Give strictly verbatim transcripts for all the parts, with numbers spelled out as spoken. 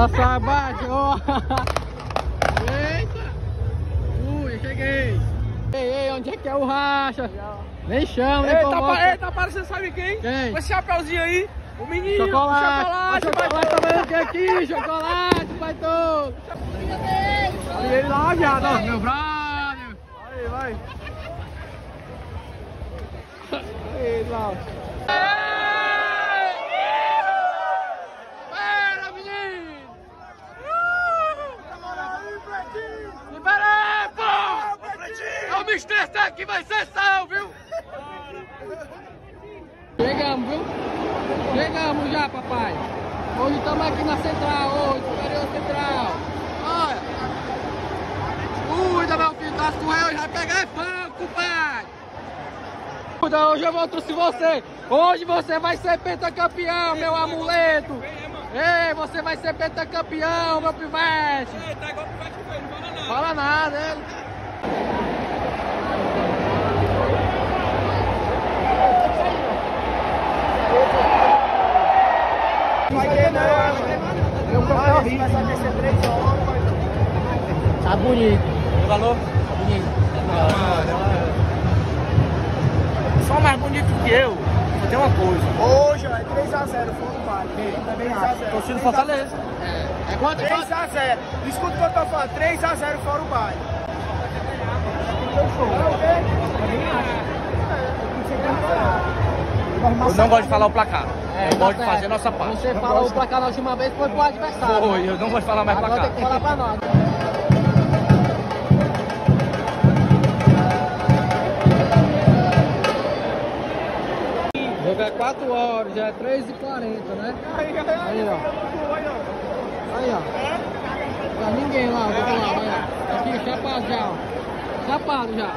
Passa, bate, ó. Eita. Ui, cheguei. Ei, ei, onde é que é o racha? Nem chama, nem convoca. Ei, tá parecendo, sabe quem? Quem? Com esse chapeuzinho aí. O menino, Chocolate. o chocolate, O chocolate tá vendo que aqui, chocolate, vai todo. Olha ele lá, viado, ó. Meu brother. Aí, vai. Aí, lá. Espera, menino. Libera aí, pô. É o bicho desse aqui, vai ser sal, viu? Chegamos, viu? Chegamos já, papai. Hoje estamos aqui na central, hoje, superior central. Olha. Cuida, meu filho, tá escorrendo, hoje vai pegar fogo, pai. Cuida, hoje eu vou trouxe você. Hoje você vai ser pentacampeão, meu amuleto. Ei, você vai ser pentacampeão, meu pivete. Ei, tá igual pivete feio, não fala nada. Fala nada, ele. Vai ter não, meu café horrível. Vai aquecer três horas. Tá bonito. O valor? Tá bonito. Só mais bonito que eu, só tem uma coisa. Hoje ó, é três a zero, foi um vale. três a zero. Torcida do Fortaleza. É, é quanto? É três quanto? a zero. Escuta o que eu tô falando. três a zero fora o baile. Eu não gosto de falar o placar. É, eu tá gosto de certo. fazer a nossa parte. Você falou o placar na última vez, foi pro adversário. Foi, né? eu não gosto de falar mais Agora placar. tem que falar pra nós. O jogo é quatro horas, já é três e quarenta, né? Aí, ó. Aí, ó. Tá ninguém lá, do outro lado, aí, ó. Aqui, chapado já, ó. Chapado já.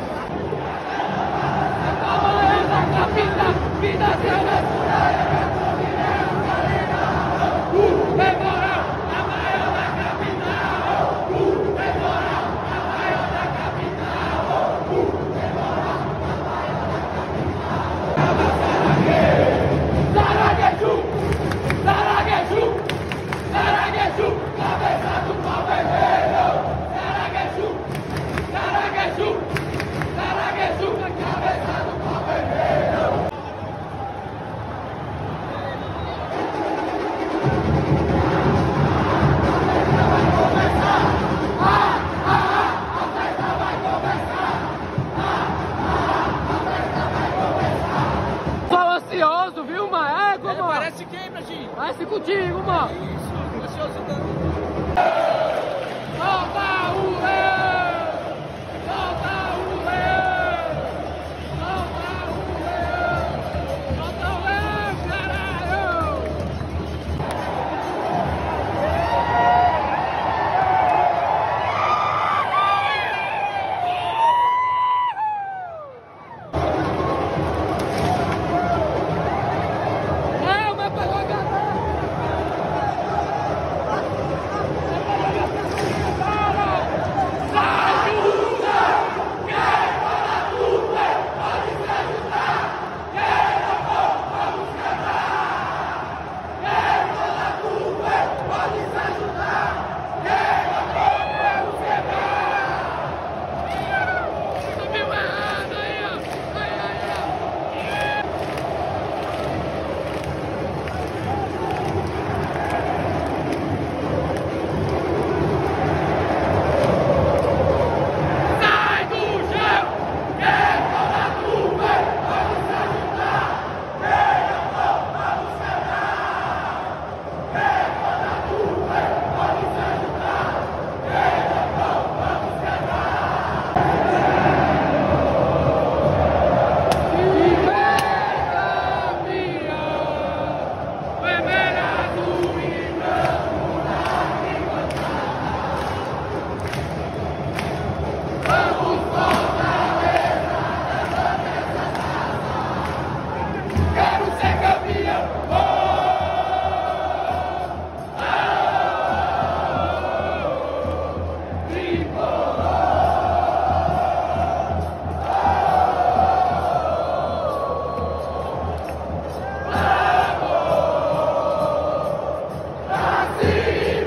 Ansioso, viu, mano? É, como, Ele parece quem, Betinho? Vai-se contigo, mano. Isso, ansioso não. Solta o leão! Solta o leão! Solta o leão! Solta o leão, caralho! Não, mas pegou a galera! Subiu errado aí, ó! Aí, aí, ó! Sai do chão! Quem toda turma pode se ajudar! Quem não for, vamos quebrar! Quem toda turma pode se ajudar! Quem não for, vamos quebrar! E vem campeão! Vermelho, azul e branco na Vamos Fortaleza, dessa nação. Quero ser campeão. Oh, oh, tricolor. Vamos pra cima.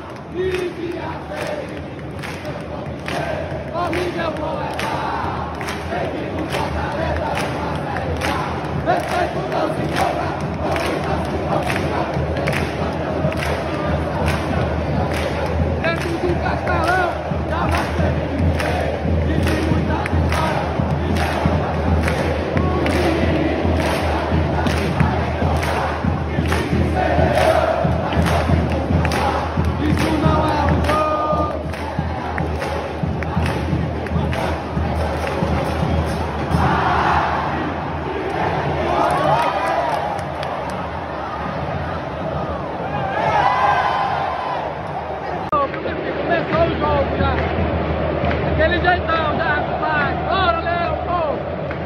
Vive a fé, comigo eu vou levar. Seguimos Fortaleza, vamos América. Respeito não se cobra, dentro do Castelão, já vai ter ninguém. E de muita vitória, e zero isso não é um jogo. Começou o jogo já. Aquele jeitão já, vai. Bora, Léo, pô.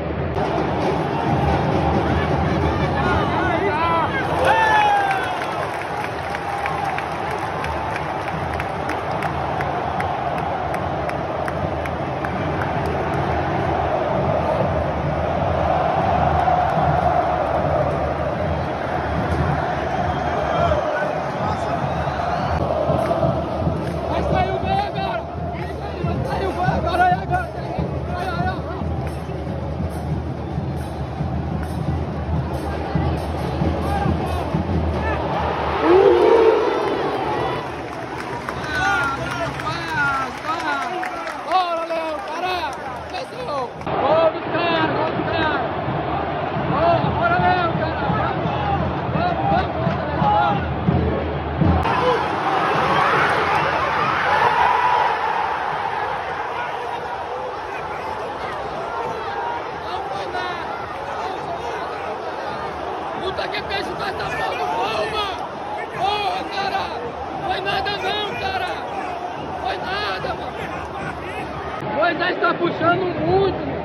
Puta que peixe vai tá fogo, porra! Porra, cara! Foi nada não, cara! Foi nada, mano! O Moisés tá puxando muito, mano!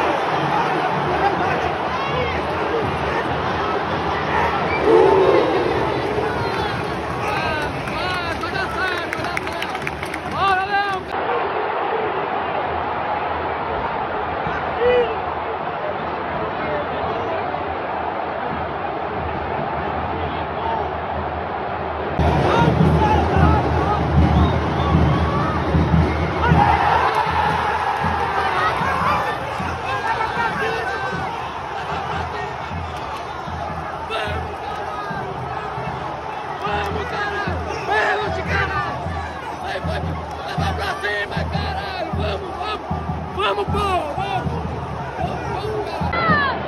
Vamos, pô! Vamos! Vamos, vamos, cara!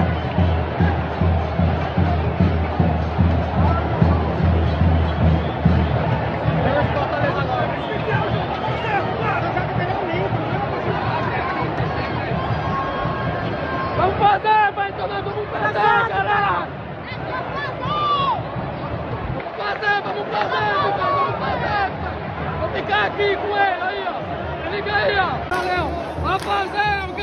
Vamos fazer, vai, então nós vamos fazer, cara! Vamos fazer, vamos fazer, vamos fazer! Vou ficar aqui com ele aí, ó! Liga aí, ó! Valeu! Vamos fazer!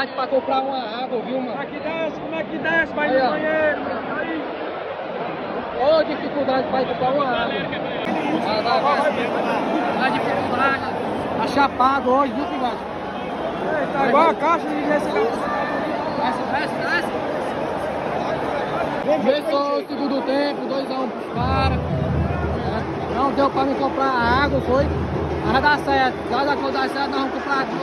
dificuldade pra comprar uma água, viu, mano? Como é que desce? Como é que desce? Vai Aí, no ó. banheiro. Ô, dificuldade pra comprar uma água. Vai, vai, vai. Vai dificuldade. Tá chapado hoje, viu, Pivete? Tá igual a caixa de receber. Desce, desce, desce. Começou o segundo tempo, dois a um pros caras. Não deu pra me comprar água, foi? Mas vai dar certo. Já da coisa dar certo, nós vamos comprar aqui.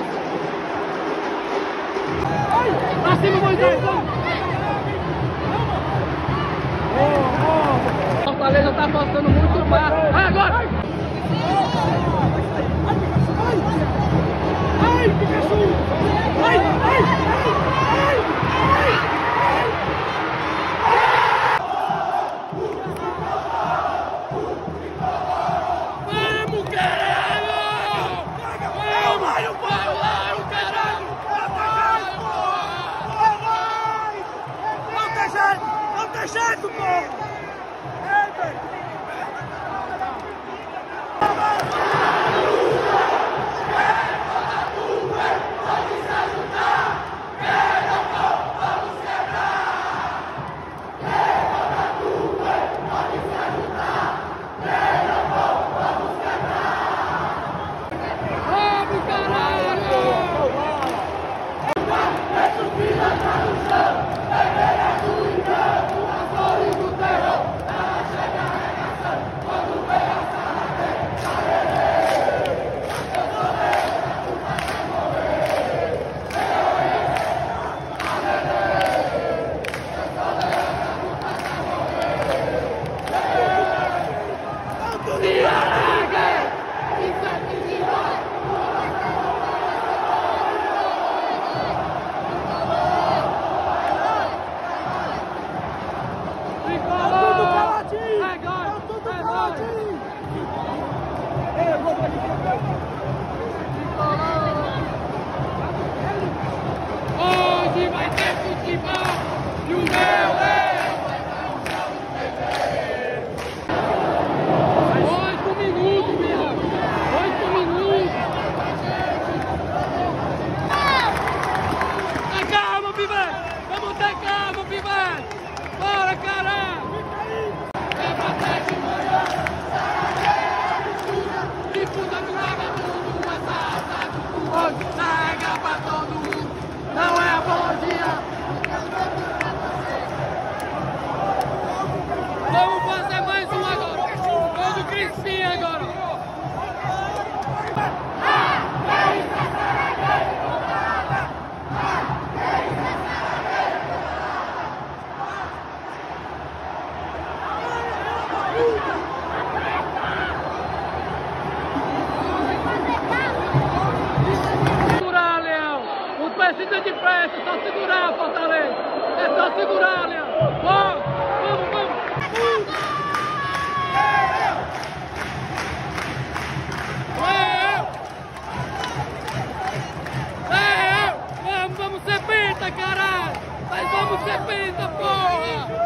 Pra cima, Moisés! Fortaleza tá postando muito fácil. Vai agora! Ai, Pikachu! Ai, ai, ai, ai! Vamos, caralho! Vamos, caralho, caralho! Não tem jeito! Não tem jeito, povo! Hoje vai ter futebol e o meu é oito minutos, meu. Oito minutos. Tem calma, Pivete. Vamos ter calma, Pivete. Bora, caralho. É pra trás de manhã. Disputa do vagabundo, essa raça do hoje carrega pra todo mundo. Não é apologia. Vamos fazer mais um agora. Gol do Crispim agora. Segurar, Leão. Não precisa de pressa, é só segurar, Fortaleza. É só segurar, Leão. Vamos, vamos, vamos. Leão! Leão! Vamos, vamos ser penta, caralho! Mas vamos ser penta, porra!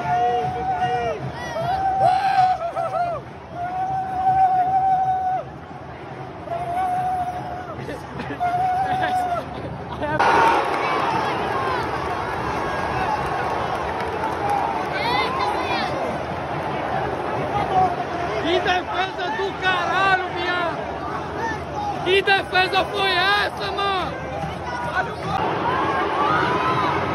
Que defesa do caralho, viado! Que defesa foi essa, mano? Olha o gol!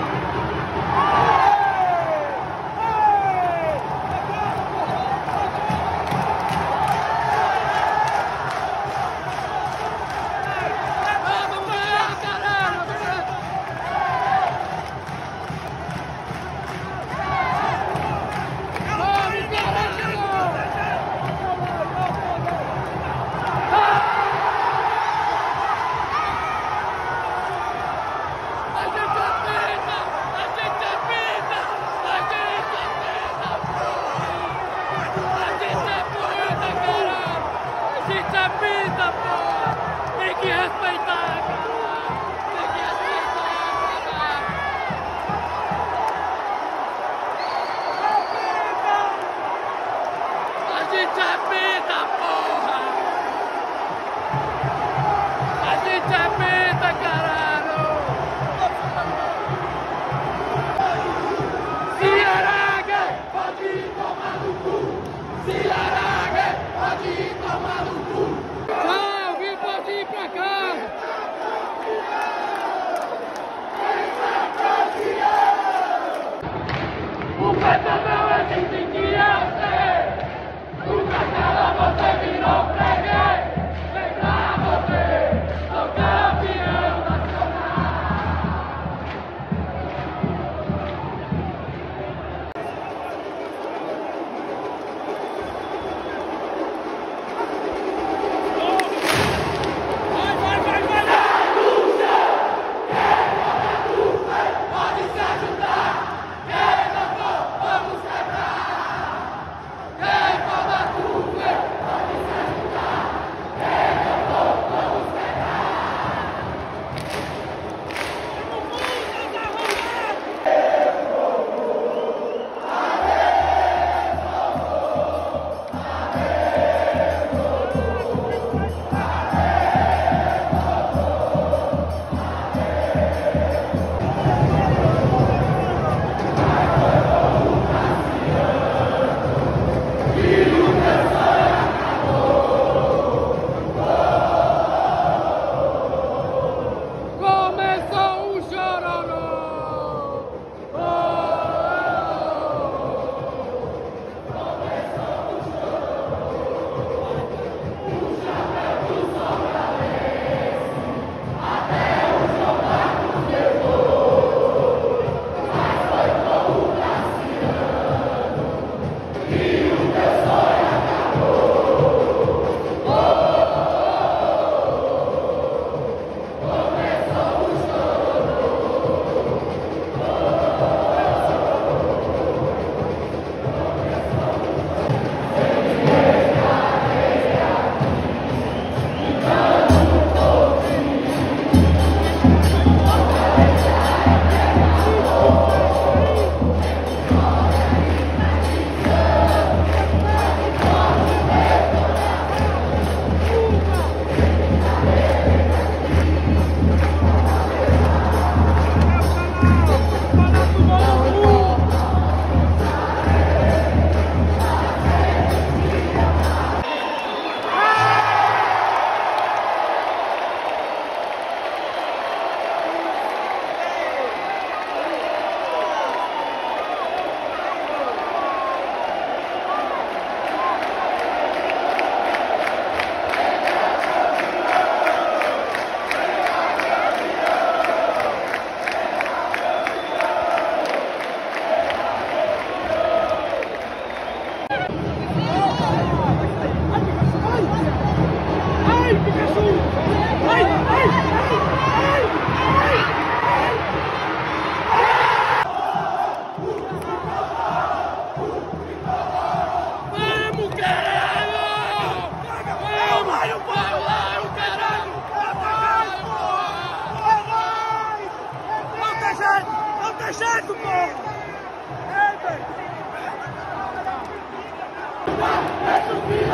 Vamos ganhar, caralho! Vamos, caralho!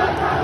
Santa